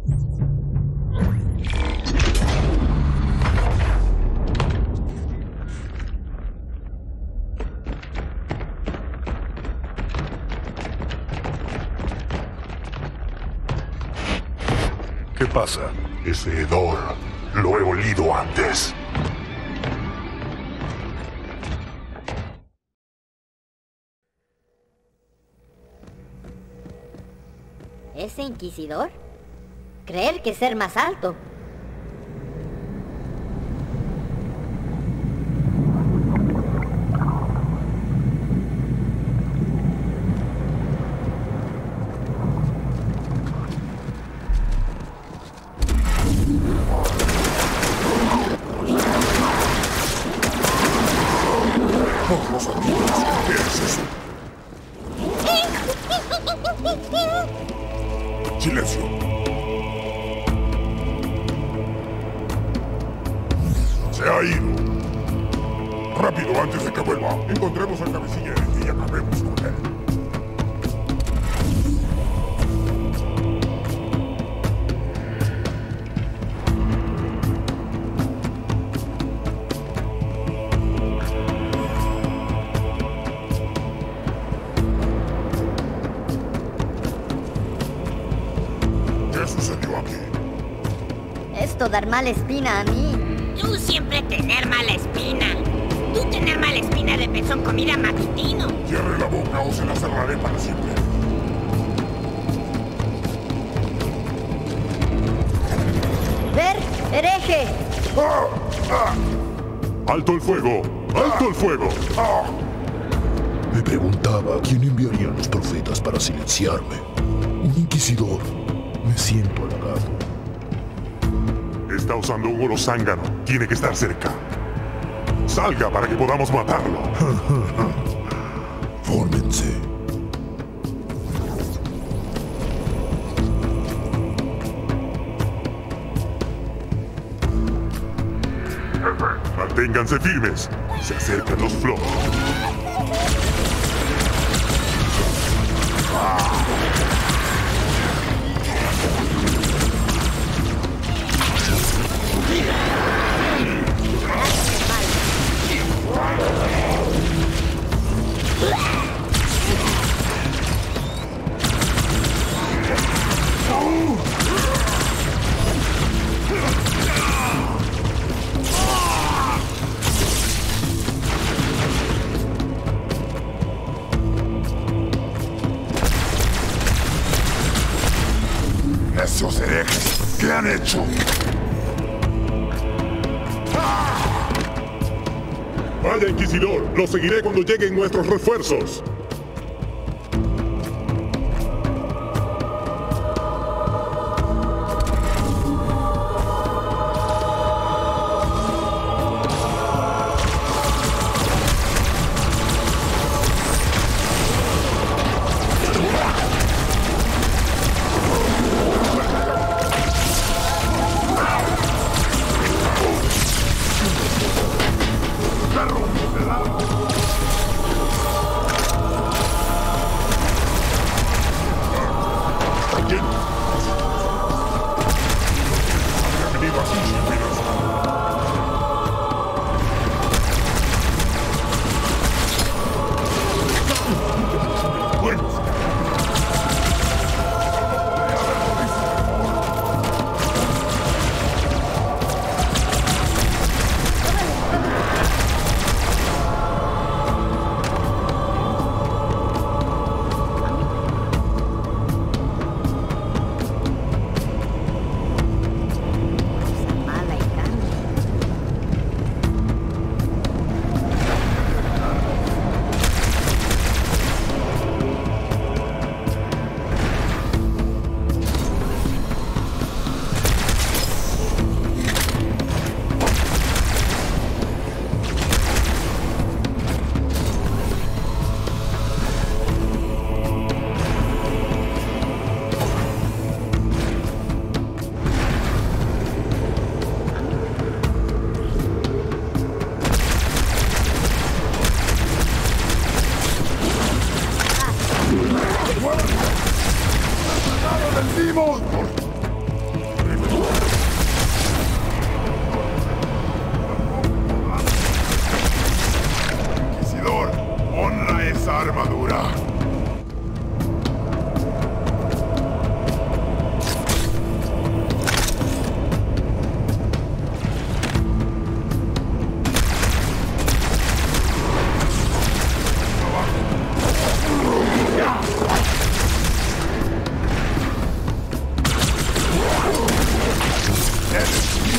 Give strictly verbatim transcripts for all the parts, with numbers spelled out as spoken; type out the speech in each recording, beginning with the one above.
¿Qué pasa? Ese hedor lo he olido antes. ¿Ese inquisidor? Creer que ser más alto. ¡Vamos, amigos! ¿Qué es eso? ¡Silencio! ¡Se ha ido! ¡Rápido, antes de que vuelva! Encontremos al cabecilla y acabemos con él. ¿Qué sucedió aquí? Esto dar mala espina a mí. Tú siempre tener mala espina. Tú tener mala espina de pezón comida matutino. Cierre la boca o se la cerraré para siempre. ¡Ver, hereje! ¡Ah! ¡Ah! ¡Alto el fuego! ¡Alto el fuego! ¡Ah! Me preguntaba quién enviaría a los profetas para silenciarme. Un inquisidor. Me siento halagado. Está usando un oro zángano. Tiene que estar cerca. Salga para que podamos matarlo. Fórmense. Manténganse firmes. Se acercan los flojos. ¡Esos herejes! ¿Qué han hecho? Vaya, Inquisidor. Lo seguiré cuando lleguen nuestros refuerzos.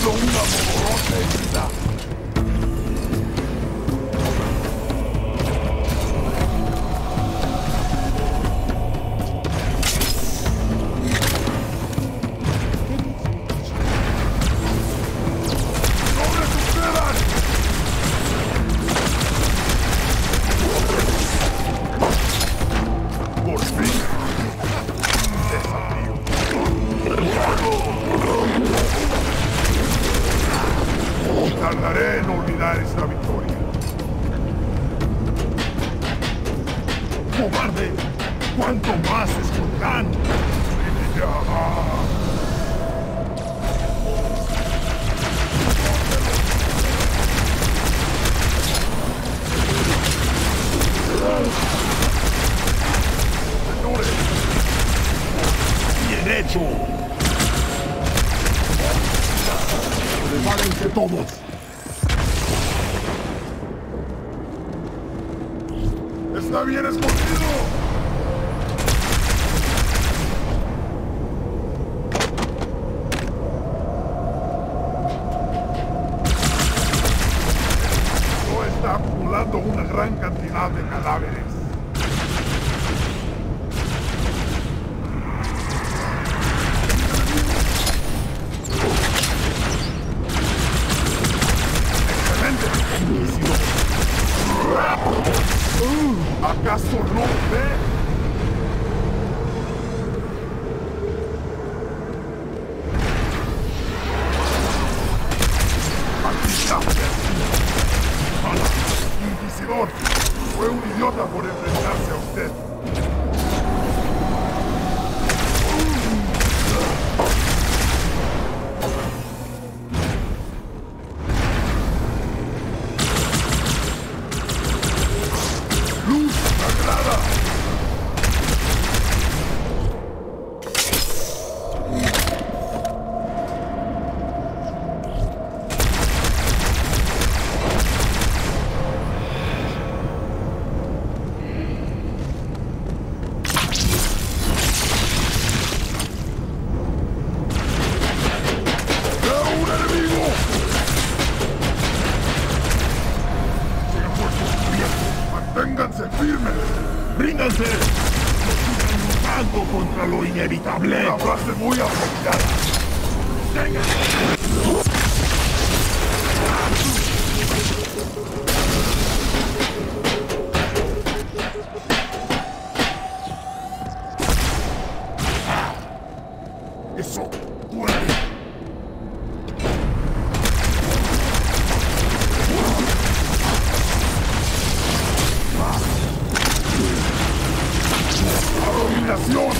sido una dolorosa herida. Tardaré en olvidar esta victoria. ¡Cobarde! ¿Cuánto más esconderán? Señores, bien hecho. Prepárense todos. ¡Está bien escondido! No está acumulando una gran cantidad de cadáveres. ¿Acaso no ve? Aquí está. Inquisidor, fue un idiota por enfrentarse a usted. ¡Manténganse firmes! ¡Ríndanse! ¡Sigan luchando contra lo inevitable! Una frase muy apropiada. ¡Eso duele! ¡Abominación!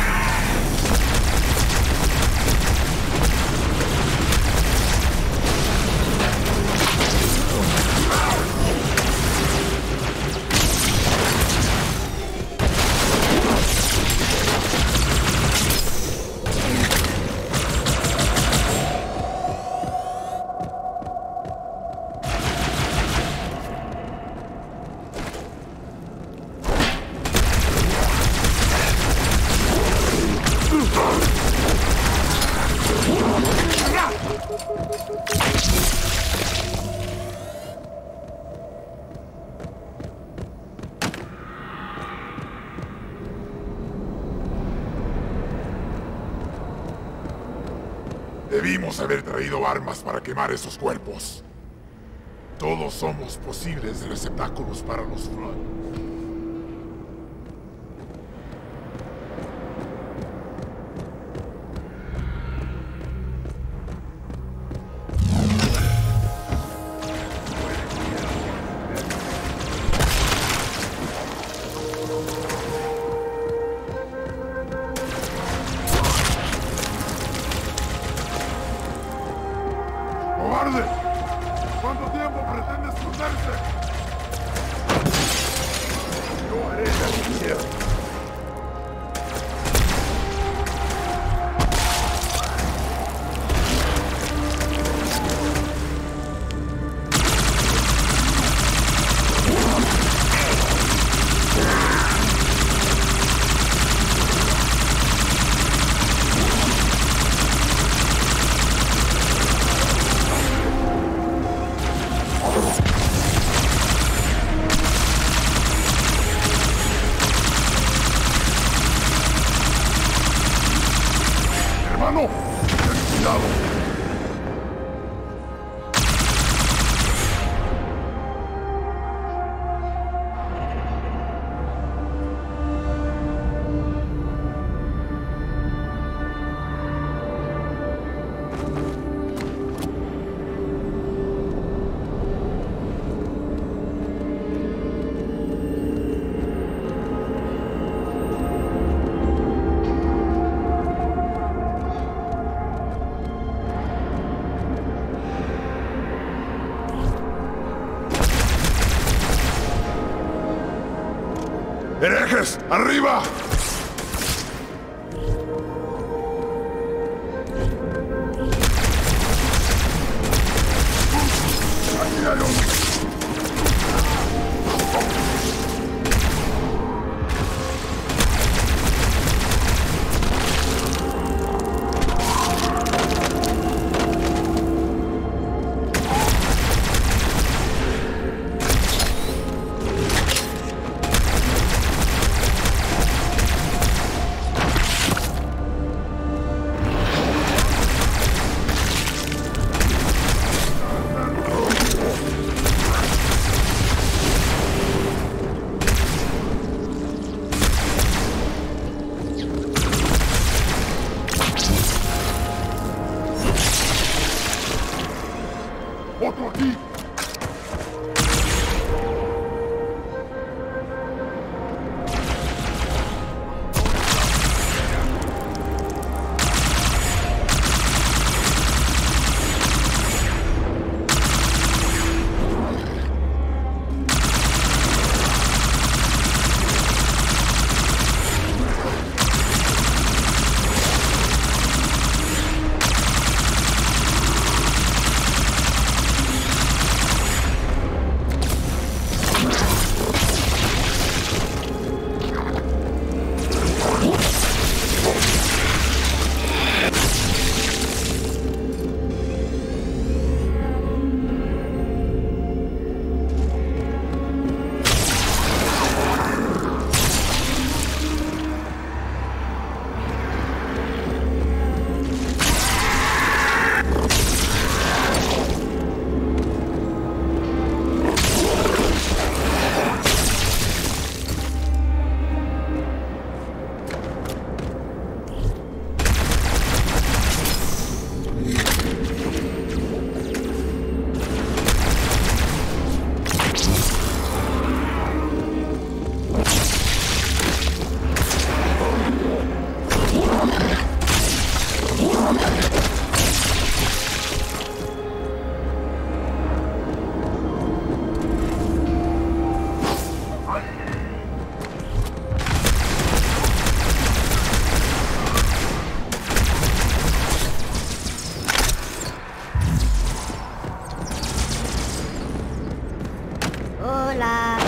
Debimos haber traído armas para quemar esos cuerpos. Todos somos posibles receptáculos para los Flood. ¡Cobarde! ¿Cuánto tiempo pretende esconderse? Yo haré lo que quiera. Cuidado. ¡Herejes! ¡Arriba! ¡Aquí hay otro! ¡Otro aquí! Hola.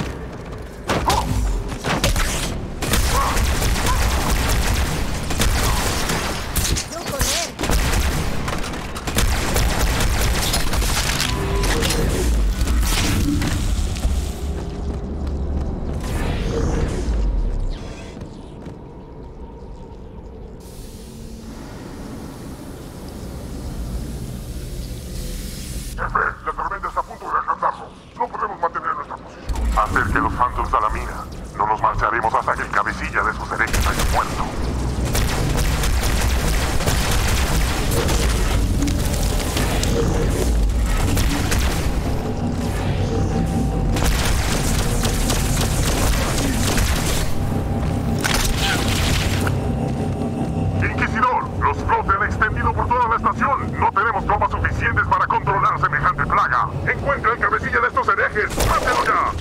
No poder. Jefe, la tormenta está a punto de alcanzarnos. No podemos mantener nuestra posición. Acerque los Phantoms a la mina. No nos marcharemos hasta que el cabecilla de esos herejes haya muerto. Inquisidor, los Flood se han extendido por toda la estación. No tenemos tropas suficientes para controlar semejante plaga. Encuentra el cabecilla de estos herejes. ¡Mátelo ya!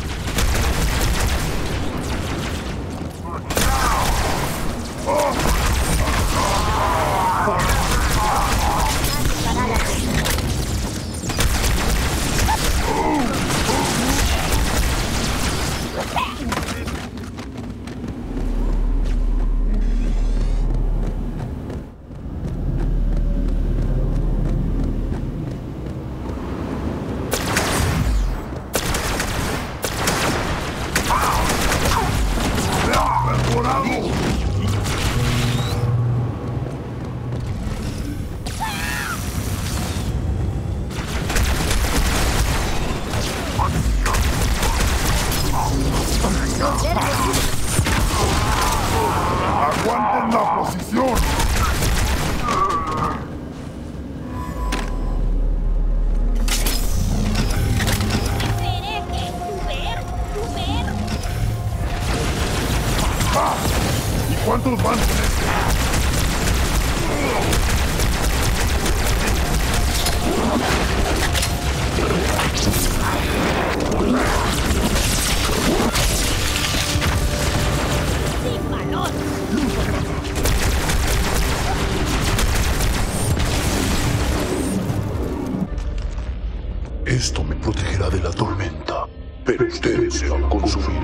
Esto me protegerá de la tormenta, pero ustedes se han consumido.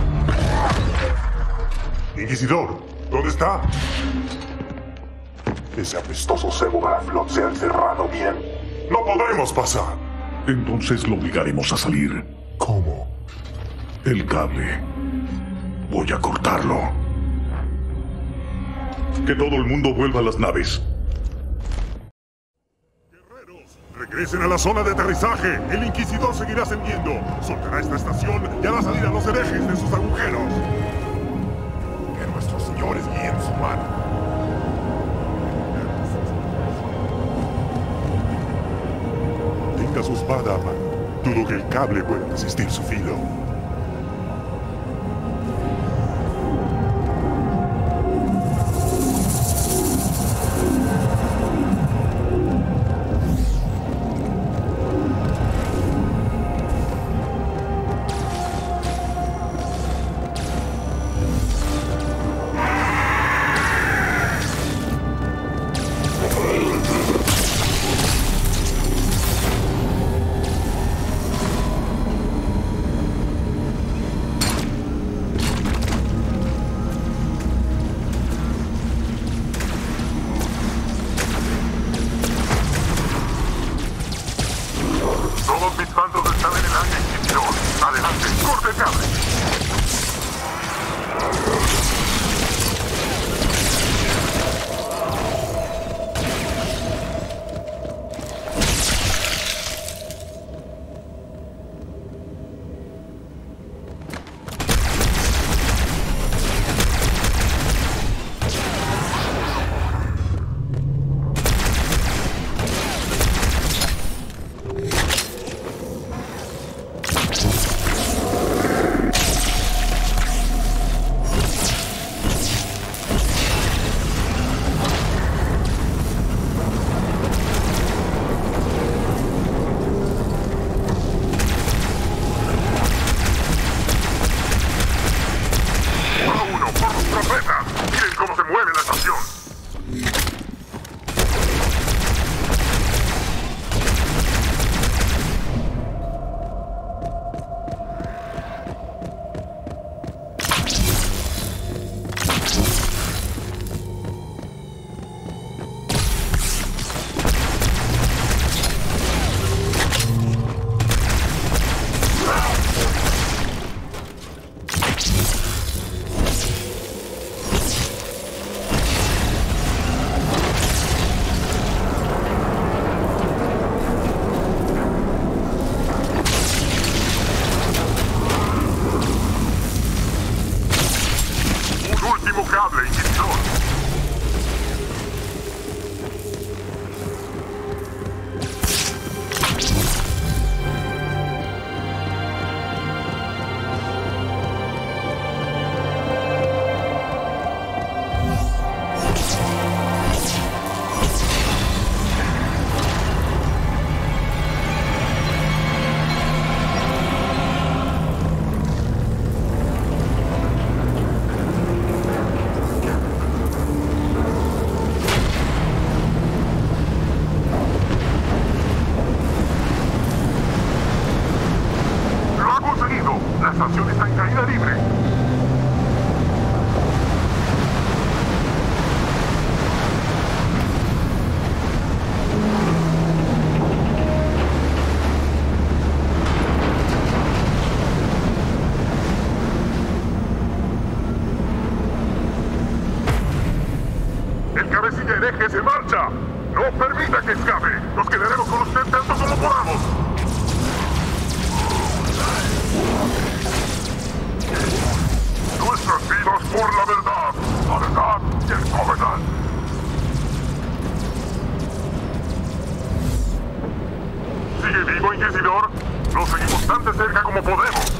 Inquisidor, ¿dónde está? Ese apestoso cebo Graflot se ha encerrado bien. ¡No podremos pasar! Entonces lo obligaremos a salir. ¿Cómo? El cable. Voy a cortarlo. Que todo el mundo vuelva a las naves. Guerreros, regresen a la zona de aterrizaje. El Inquisidor seguirá ascendiendo. Soltará esta estación y hará salir a los herejes de sus agujeros. Que nuestros señores guíen su mano. Tenga su espada a mano. Dudo que el cable pueda resistir su filo. Todos mis mandos están en el área, Inquisidor. Adelante, corte el cable. Miren cómo se mueve la estación. Último cable, Inquisidor. La estación está en caída libre. El cabecilla hereje se marcha. No permita que escape. Nos quedaremos con usted tanto como podamos. Nuestras vidas por la verdad, la verdad y el Covenant. ¿Sigue vivo, Inquisidor? Lo seguimos tan de cerca como podemos.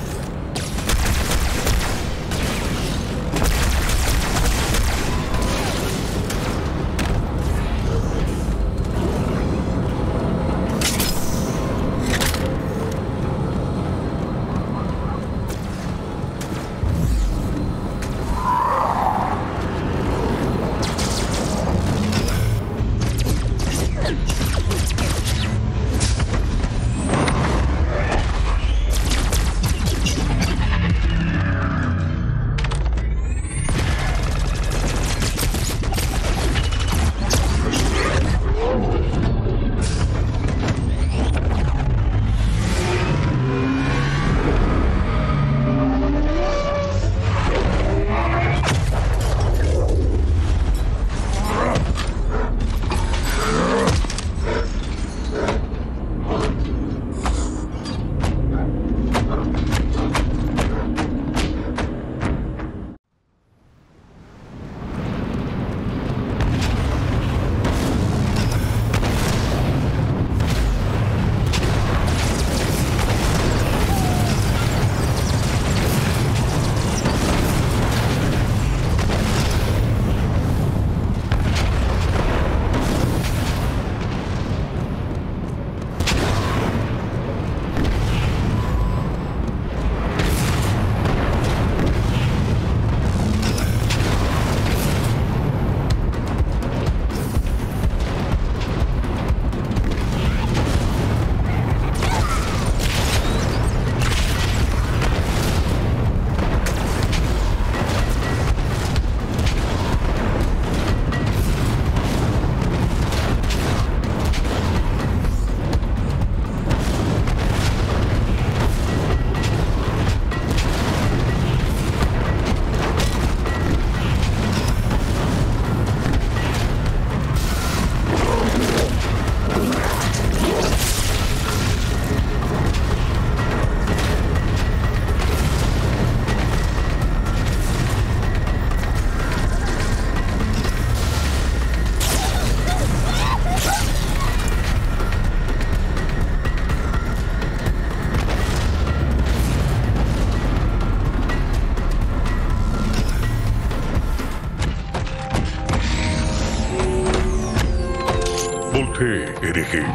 usted, hereje.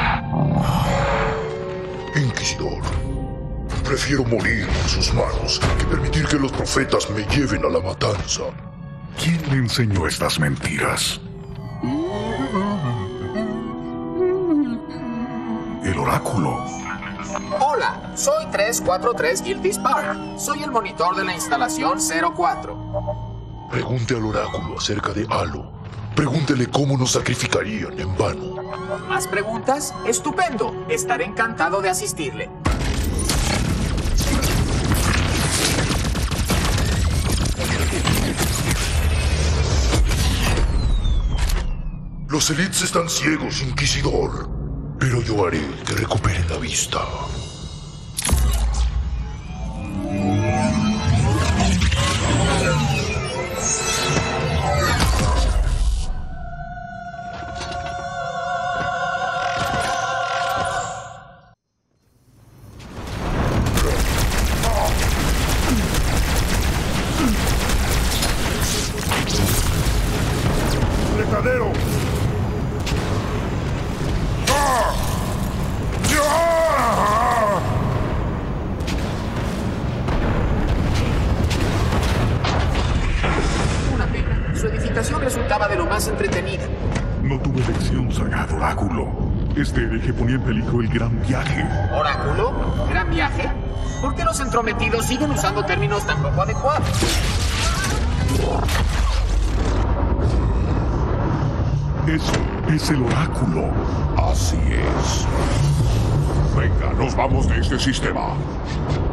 Inquisidor, prefiero morir en sus manos que permitir que los profetas me lleven a la matanza. ¿Quién le enseñó estas mentiras? El oráculo. Hola, soy tres cuatro tres Guilty Spark. Soy el monitor de la instalación cero cuatro. Pregunte al oráculo acerca de Halo. Pregúntele cómo nos sacrificarían en vano. ¿Más preguntas? Estupendo. Estaré encantado de asistirle. Los elites están ciegos, Inquisidor. Pero yo haré que recuperen la vista. ¡Recadero! ¡Ah! ¡Ya! Una pena. Su edificación resultaba de lo más entretenida. No tuve elección, sagrado oráculo. Este hereje ponía en peligro el gran viaje. ¿Oráculo? ¿Gran viaje? ¿Por qué los entrometidos siguen usando términos tan poco adecuados? Eso es el oráculo. Así es. Venga, nos vamos de este sistema.